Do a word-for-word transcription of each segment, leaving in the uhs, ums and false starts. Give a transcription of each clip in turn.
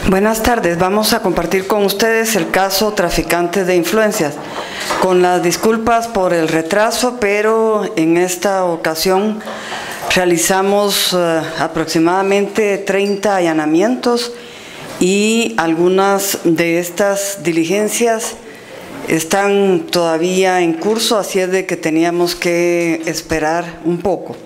Buenas tardes, vamos a compartir con ustedes el caso Traficantes de Influencias. Con las disculpas por el retraso, pero en esta ocasión realizamos uh, aproximadamente treinta allanamientos y algunas de estas diligencias están todavía en curso, así es de que teníamos que esperar un poco.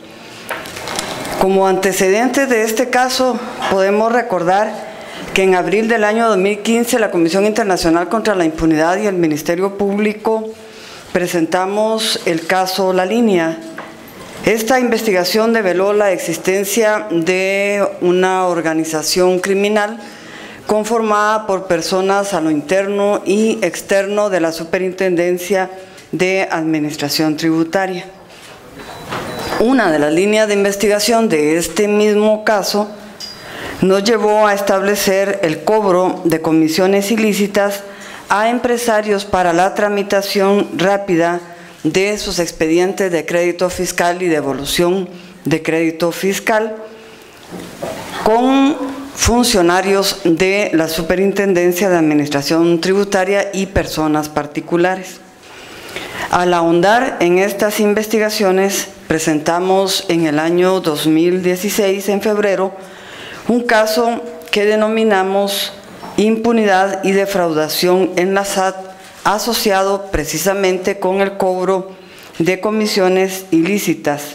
Como antecedentes de este caso, podemos recordar que en abril del año dos mil quince la Comisión Internacional contra la Impunidad y el Ministerio Público presentamos el caso La Línea. Esta investigación develó la existencia de una organización criminal conformada por personas a lo interno y externo de la Superintendencia de Administración Tributaria. Una de las líneas de investigación de este mismo caso nos llevó a establecer el cobro de comisiones ilícitas a empresarios para la tramitación rápida de sus expedientes de crédito fiscal y devolución de crédito fiscal con funcionarios de la Superintendencia de Administración Tributaria y personas particulares. Al ahondar en estas investigaciones, presentamos en el año dos mil dieciséis, en febrero, un caso que denominamos impunidad y defraudación en la S A T, asociado precisamente con el cobro de comisiones ilícitas.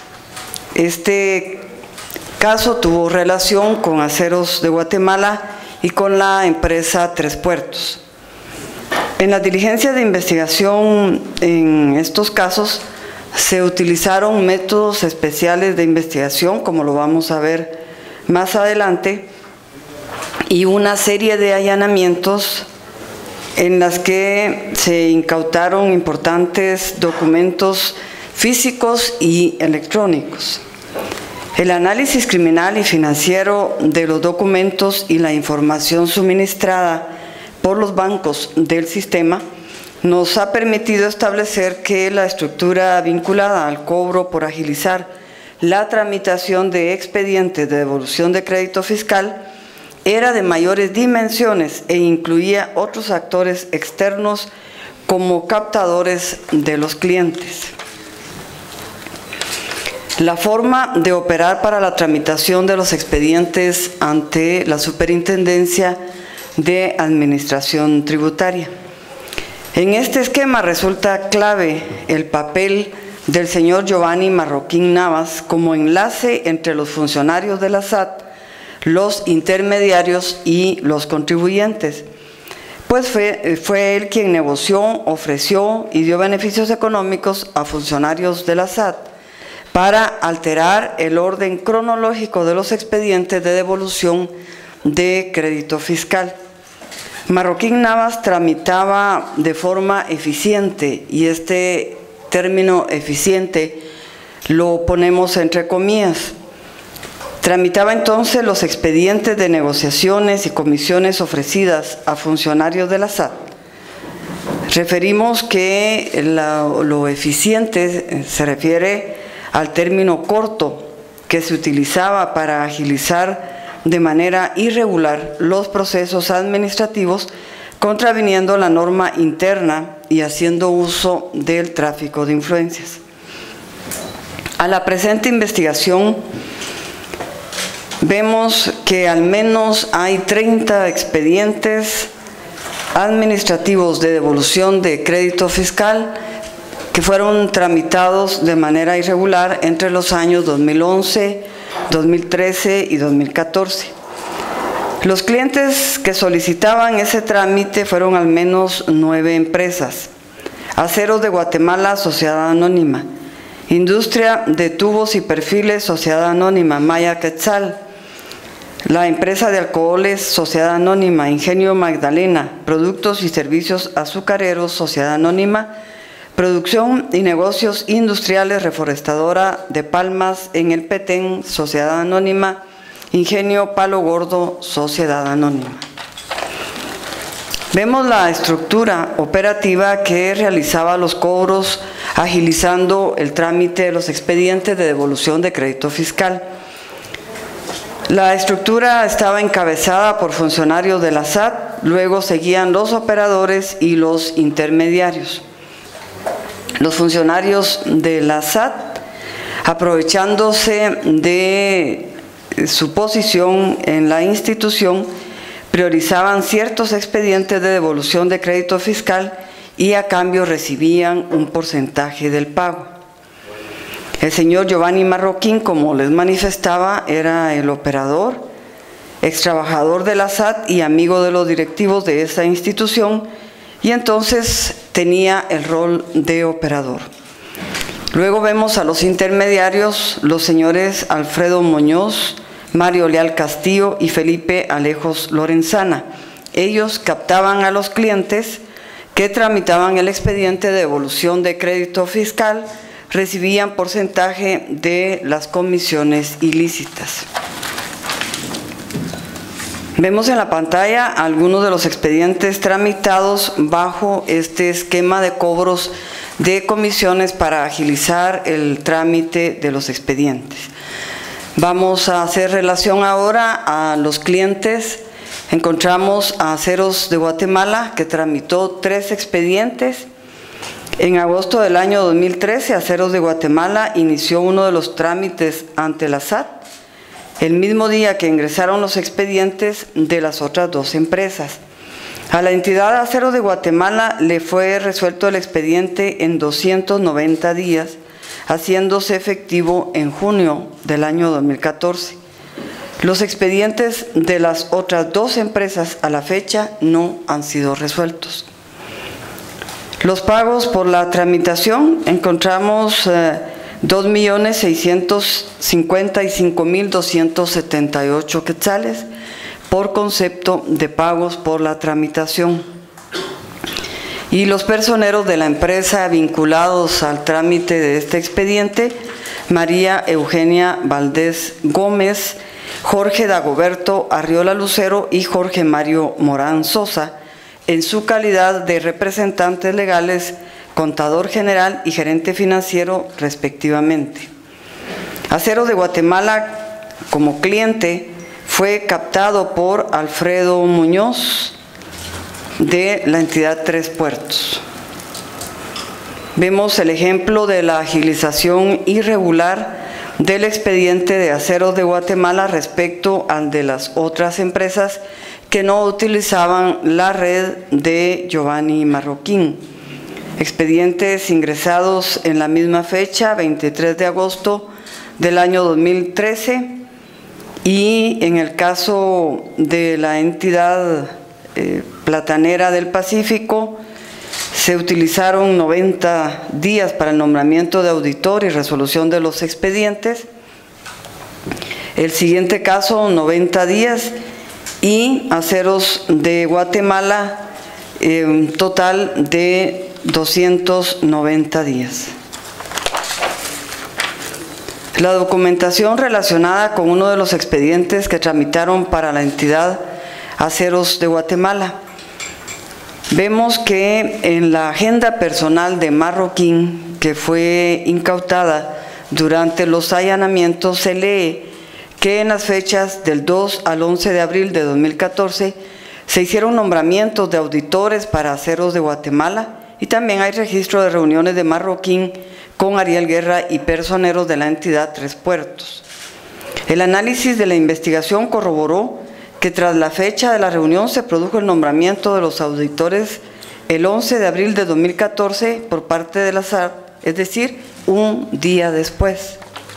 Este caso tuvo relación con Aceros de Guatemala y con la empresa Tres Puertos. En las diligencias de investigación en estos casos se utilizaron métodos especiales de investigación, como lo vamos a ver más adelante, y una serie de allanamientos en las que se incautaron importantes documentos físicos y electrónicos. El análisis criminal y financiero de los documentos y la información suministrada por los bancos del sistema nos ha permitido establecer que la estructura vinculada al cobro por agilizar la tramitación de expedientes de devolución de crédito fiscal era de mayores dimensiones e incluía otros actores externos como captadores de los clientes. La forma de operar para la tramitación de los expedientes ante la Superintendencia de Administración Tributaria. En este esquema resulta clave el papel del señor Giovanni Marroquín Navas como enlace entre los funcionarios de la S A T, los intermediarios y los contribuyentes, pues fue, fue él quien negoció, ofreció y dio beneficios económicos a funcionarios de la S A T para alterar el orden cronológico de los expedientes de devolución de crédito fiscal. Marroquín Navas tramitaba de forma eficiente, y este término eficiente lo ponemos entre comillas. Tramitaba entonces los expedientes de negociaciones y comisiones ofrecidas a funcionarios de la S A T. Referimos que la, lo eficiente se refiere al término corto que se utilizaba para agilizar de manera irregular los procesos administrativos, contraviniendo la norma interna y haciendo uso del tráfico de influencias. A la presente investigación vemos que al menos hay treinta expedientes administrativos de devolución de crédito fiscal que fueron tramitados de manera irregular entre los años dos mil once, dos mil trece y dos mil catorce. Los clientes que solicitaban ese trámite fueron al menos nueve empresas: Aceros de Guatemala, Sociedad Anónima; Industria de Tubos y Perfiles, Sociedad Anónima, Maya Quetzal; la empresa de alcoholes, Sociedad Anónima, Ingenio Magdalena; Productos y Servicios Azucareros, Sociedad Anónima; Producción y Negocios Industriales Reforestadora de Palmas en el Petén, Sociedad Anónima; Ingenio Palo Gordo, Sociedad Anónima. Vemos la estructura operativa que realizaba los cobros, agilizando el trámite de los expedientes de devolución de crédito fiscal. La estructura estaba encabezada por funcionarios de la S A T, luego seguían los operadores y los intermediarios. Los funcionarios de la S A T, aprovechándose de su posición en la institución, priorizaban ciertos expedientes de devolución de crédito fiscal y a cambio recibían un porcentaje del pago. El señor Giovanni Marroquín, como les manifestaba, era el operador, ex trabajador de la S A T y amigo de los directivos de esa institución, y entonces tenía el rol de operador. Luego vemos a los intermediarios, los señores Alfredo Muñoz, Mario Leal Castillo y Felipe Alejos Lorenzana. Ellos captaban a los clientes que tramitaban el expediente de devolución de crédito fiscal, recibían porcentaje de las comisiones ilícitas. Vemos en la pantalla algunos de los expedientes tramitados bajo este esquema de cobros de comisiones para agilizar el trámite de los expedientes. Vamos a hacer relación ahora a los clientes. Encontramos a Aceros de Guatemala, que tramitó tres expedientes. En agosto del año dos mil trece, Aceros de Guatemala inició uno de los trámites ante la S A T, el mismo día que ingresaron los expedientes de las otras dos empresas. A la entidad Aceros de Guatemala le fue resuelto el expediente en doscientos noventa días, haciéndose efectivo en junio del año dos mil catorce. Los expedientes de las otras dos empresas a la fecha no han sido resueltos. Los pagos por la tramitación, encontramos eh, dos millones seiscientos cincuenta y cinco mil doscientos setenta y ocho quetzales por concepto de pagos por la tramitación. Y los personeros de la empresa vinculados al trámite de este expediente: María Eugenia Valdés Gómez, Jorge Dagoberto Arriola Lucero y Jorge Mario Morán Sosa, en su calidad de representantes legales, contador general y gerente financiero respectivamente. Aceros de Guatemala, como cliente, fue captado por Alfredo Muñoz de la entidad Tres Puertos. Vemos el ejemplo de la agilización irregular del expediente de Aceros de Guatemala respecto al de las otras empresas que no utilizaban la red de Giovanni Marroquín. Expedientes ingresados en la misma fecha, veintitrés de agosto del año dos mil trece, y en el caso de la entidad eh, Platanera del Pacífico, se utilizaron noventa días para el nombramiento de auditor y resolución de los expedientes. El siguiente caso, noventa días, y Aceros de Guatemala, eh, un total de doscientos noventa días. La documentación relacionada con uno de los expedientes que tramitaron para la entidad Aceros de Guatemala. Vemos que en la agenda personal de Marroquín, que fue incautada durante los allanamientos, se lee que en las fechas del dos al once de abril de dos mil catorce se hicieron nombramientos de auditores para Aceros de Guatemala, y también hay registro de reuniones de Marroquín con Ariel Guerra y personeros de la entidad Tres Puertos. El análisis de la investigación corroboró que tras la fecha de la reunión se produjo el nombramiento de los auditores el once de abril de dos mil catorce por parte de la S A T, es decir, un día después.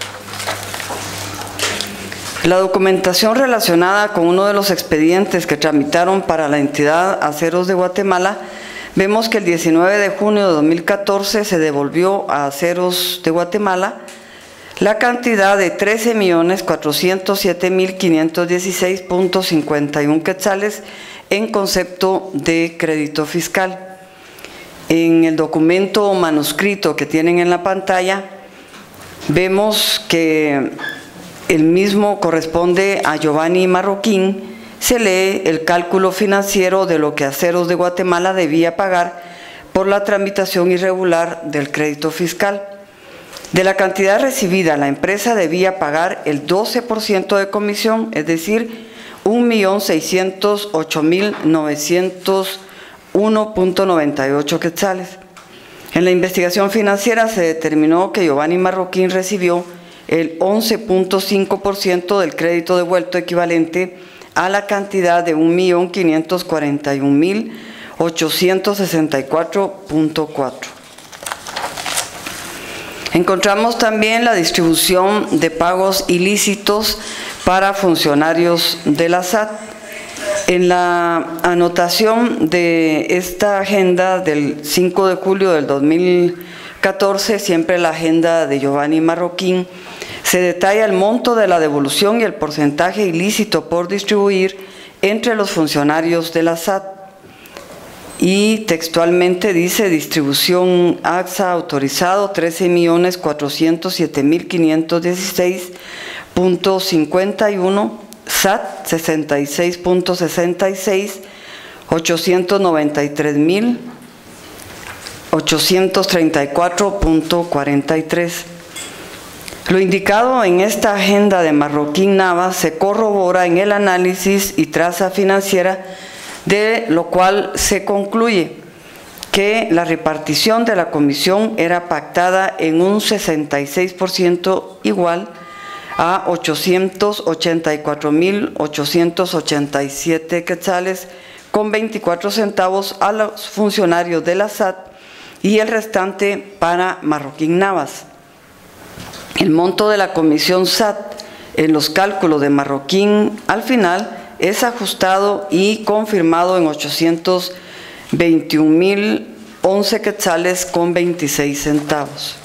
La documentación relacionada con uno de los expedientes que tramitaron para la entidad Aceros de Guatemala, vemos que el diecinueve de junio de dos mil catorce se devolvió a Aceros de Guatemala la cantidad de trece millones cuatrocientos siete mil quinientos dieciséis punto cincuenta y uno quetzales en concepto de crédito fiscal. En el documento manuscrito que tienen en la pantalla, vemos que el mismo corresponde a Giovanni Marroquín. Se lee el cálculo financiero de lo que Aceros de Guatemala debía pagar por la tramitación irregular del crédito fiscal. De la cantidad recibida, la empresa debía pagar el doce por ciento de comisión, es decir, un millón seiscientos ocho mil novecientos uno punto noventa y ocho quetzales. En la investigación financiera se determinó que Giovanni Marroquín recibió el once punto cinco por ciento del crédito devuelto, equivalente a la cantidad de un millón quinientos cuarenta y un mil ochocientos sesenta y cuatro punto cuatro. Encontramos también la distribución de pagos ilícitos para funcionarios de la S A T. En la anotación de esta agenda del cinco de julio del dos mil catorce, siempre la agenda de Giovanni Marroquín, se detalla el monto de la devolución y el porcentaje ilícito por distribuir entre los funcionarios de la S A T. Y textualmente dice: distribución A X A autorizado trece millones cuatrocientos siete mil quinientos dieciséis punto cincuenta y uno, S A T sesenta y seis punto sesenta y seis, ochocientos noventa y tres mil ochocientos treinta y cuatro punto cuarenta y tres. Lo indicado en esta agenda de Marroquín Navas se corrobora en el análisis y traza financiera, de lo cual se concluye que la repartición de la comisión era pactada en un sesenta y seis por ciento igual a ochocientos ochenta y cuatro mil ochocientos ochenta y siete quetzales con veinticuatro centavos a los funcionarios de la S A T y el restante para Marroquín Navas. El monto de la comisión S A T en los cálculos de Marroquín al final es ajustado y confirmado en ochocientos veintiún mil once quetzales con veintiséis centavos.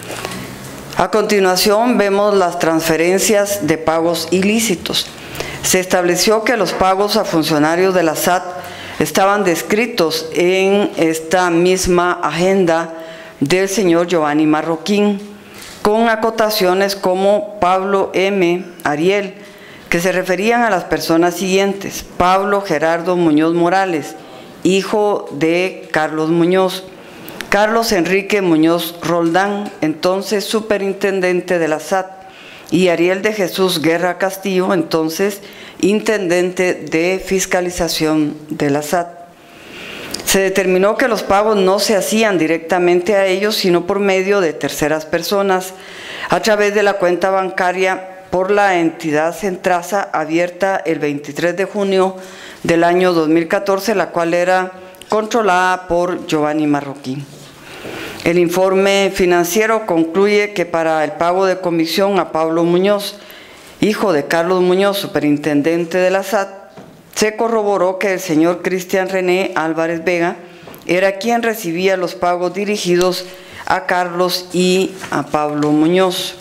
A continuación vemos las transferencias de pagos ilícitos. Se estableció que los pagos a funcionarios de la S A T estaban descritos en esta misma agenda del señor Giovanni Marroquín, con acotaciones como Pablo M. Ariel, que se referían a las personas siguientes: Pablo Gerardo Muñoz Morales, hijo de Carlos Muñoz; Carlos Enrique Muñoz Roldán, entonces superintendente de la S A T; y Ariel de Jesús Guerra Castillo, entonces intendente de fiscalización de la S A T. Se determinó que los pagos no se hacían directamente a ellos, sino por medio de terceras personas, a través de la cuenta bancaria por la entidad Centrasa, abierta el veintitrés de junio del año dos mil catorce, la cual era controlada por Giovanni Marroquín. El informe financiero concluye que para el pago de comisión a Pablo Muñoz, hijo de Carlos Muñoz, superintendente de la S A T, se corroboró que el señor Cristian René Álvarez Vega era quien recibía los pagos dirigidos a Carlos y a Pablo Muñoz.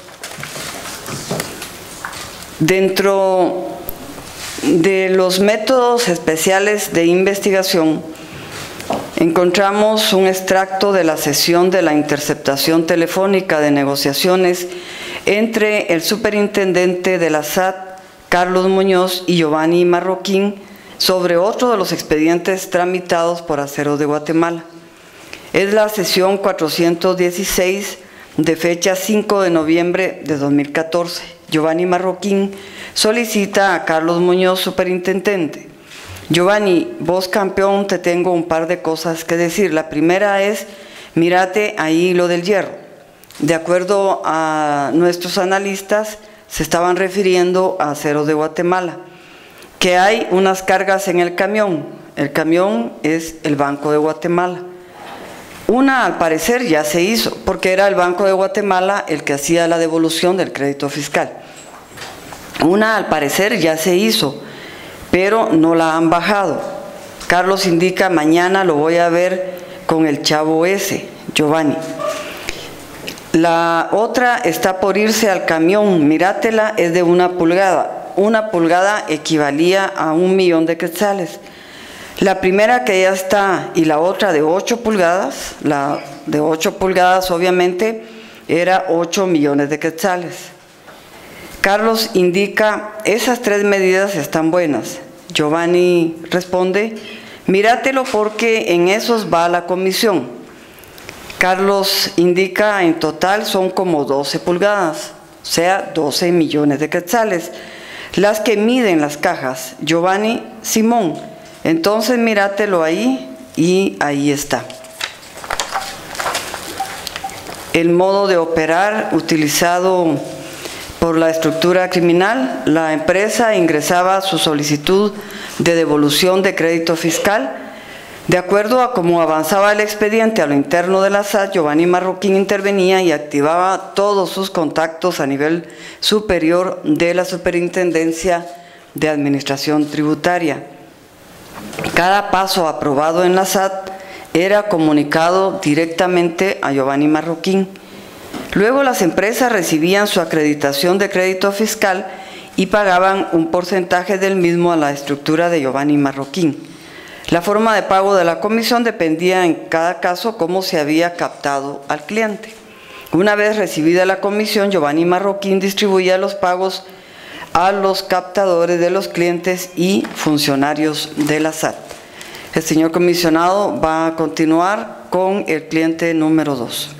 Dentro de los métodos especiales de investigación, encontramos un extracto de la sesión de la interceptación telefónica de negociaciones entre el superintendente de la S A T, Carlos Muñoz, y Giovanni Marroquín sobre otro de los expedientes tramitados por Aceros de Guatemala. Es la sesión cuatrocientos dieciséis de fecha cinco de noviembre de dos mil catorce. Giovanni Marroquín solicita a Carlos Muñoz, superintendente: Giovanni, vos campeón, te tengo un par de cosas que decir. La primera es, mírate ahí lo del hierro. De acuerdo a nuestros analistas, se estaban refiriendo a Aceros de Guatemala, que hay unas cargas en el camión. El camión es el Banco de Guatemala. Una, al parecer, ya se hizo, porque era el Banco de Guatemala el que hacía la devolución del crédito fiscal. Una, al parecer, ya se hizo, pero no la han bajado. Carlos indica: mañana lo voy a ver con el chavo ese, Giovanni. La otra está por irse al camión, míratela, es de una pulgada. Una pulgada equivalía a un millón de quetzales. La primera, que ya está, y la otra de ocho pulgadas, la de ocho pulgadas obviamente era ocho millones de quetzales. Carlos indica: esas tres medidas están buenas. Giovanni responde: míratelo porque en esos va la comisión. Carlos indica en total son como doce pulgadas, o sea, doce millones de quetzales, las que miden las cajas. Giovanni, Simón, entonces míratelo ahí y ahí está. El modo de operar utilizado por la estructura criminal: la empresa ingresaba su solicitud de devolución de crédito fiscal. De acuerdo a cómo avanzaba el expediente a lo interno de la S A T, Giovanni Marroquín intervenía y activaba todos sus contactos a nivel superior de la Superintendencia de Administración Tributaria. Cada paso aprobado en la S A T era comunicado directamente a Giovanni Marroquín. Luego las empresas recibían su acreditación de crédito fiscal y pagaban un porcentaje del mismo a la estructura de Giovanni Marroquín. La forma de pago de la comisión dependía en cada caso cómo se había captado al cliente. Una vez recibida la comisión, Giovanni Marroquín distribuía los pagos a los captadores de los clientes y funcionarios de la S A T. El señor comisionado va a continuar con el cliente número dos.